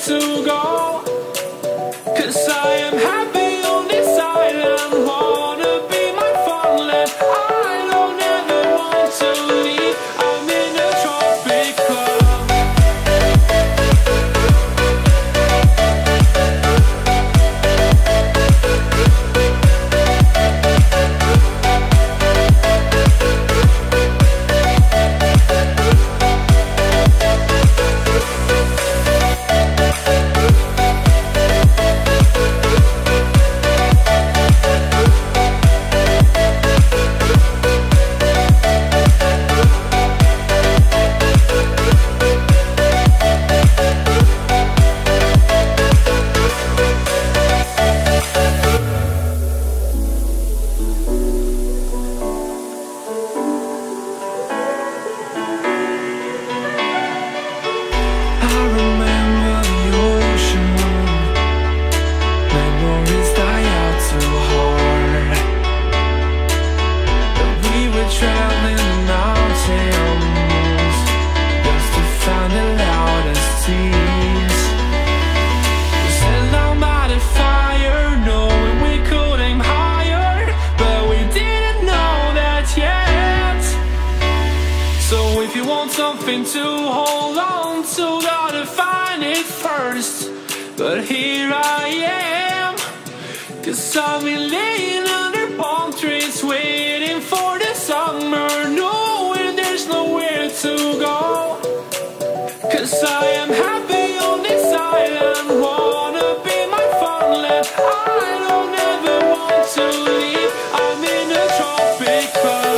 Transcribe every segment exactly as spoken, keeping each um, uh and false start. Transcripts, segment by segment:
to go, 'cause I am happy on this island. Wanna be my farmland. I don't ever want to leave. I'm in a tropic club. If you want something to hold on to, gotta find it first. But here I am, 'cause I've been laying under palm trees, waiting for the summer, knowing there's nowhere to go. 'Cause I am happy on this island, wanna be my farmland. I don't ever want to leave. I'm in a tropic club.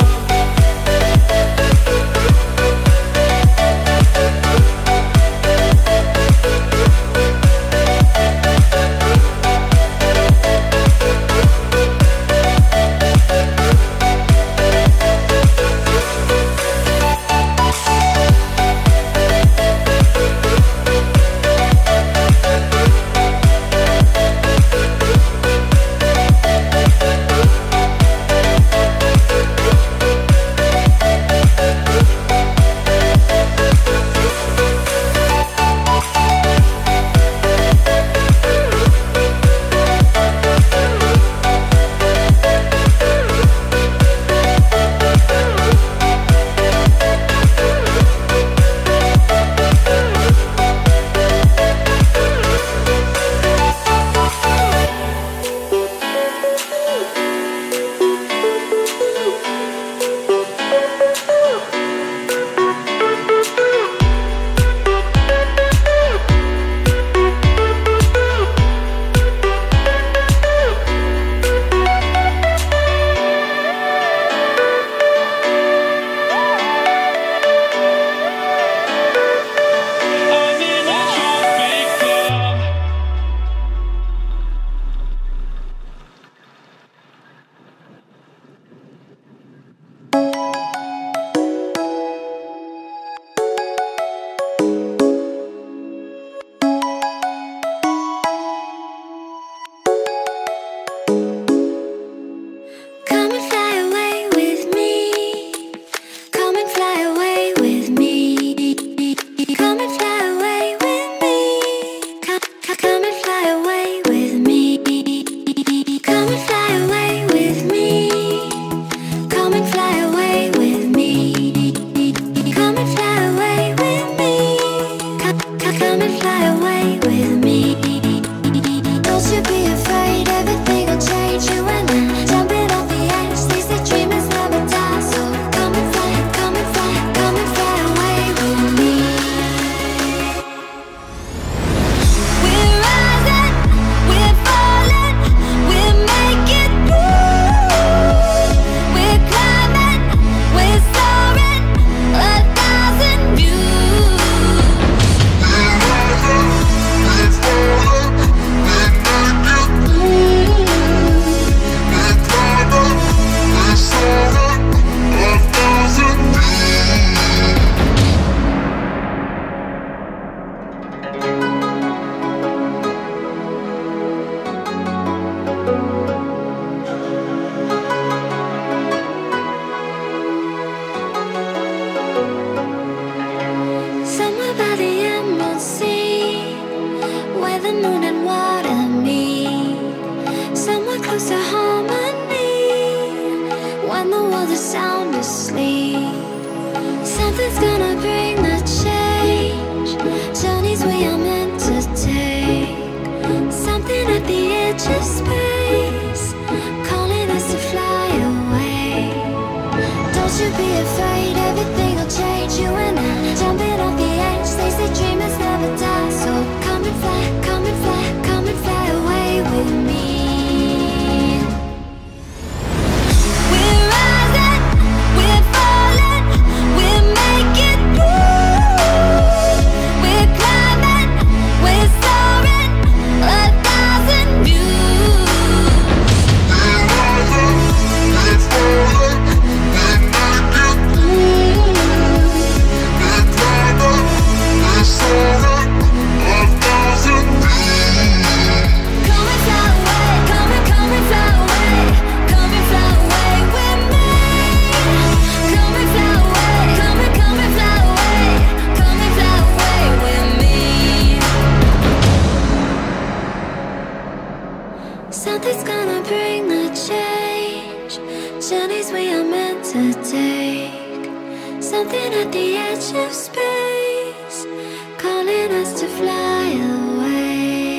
Something's gonna bring the change. Journeys we are meant to take. Something at the edge of space, calling us to fly away.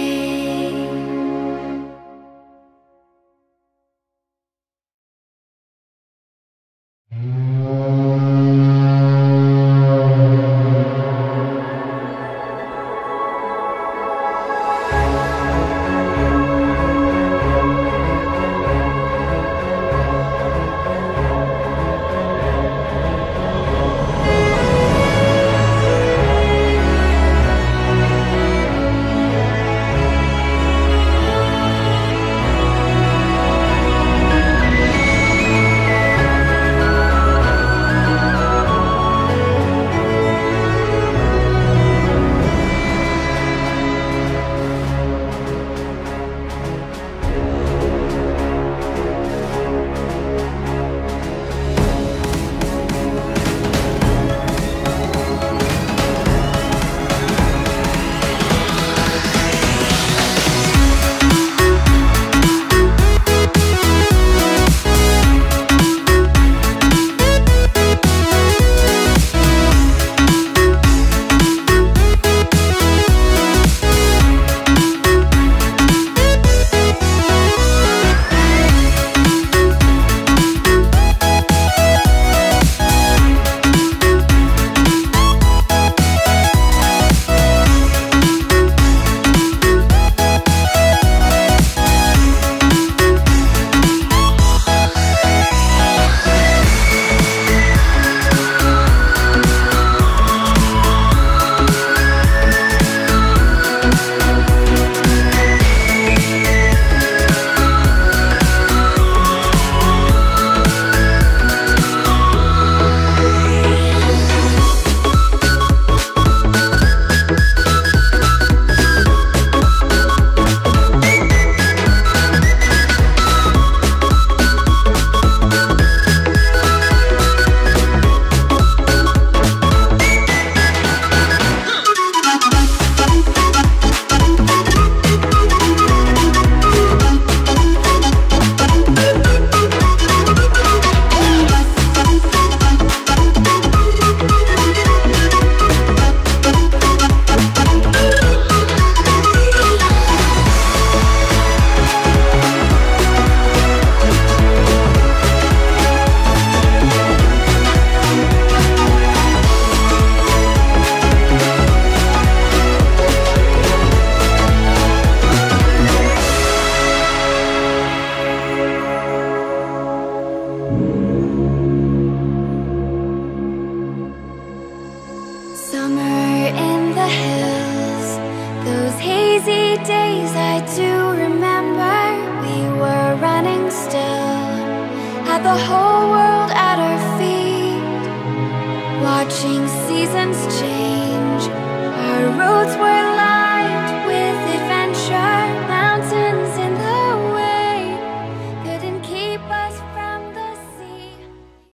The whole world at our feet, watching seasons change. Our roads were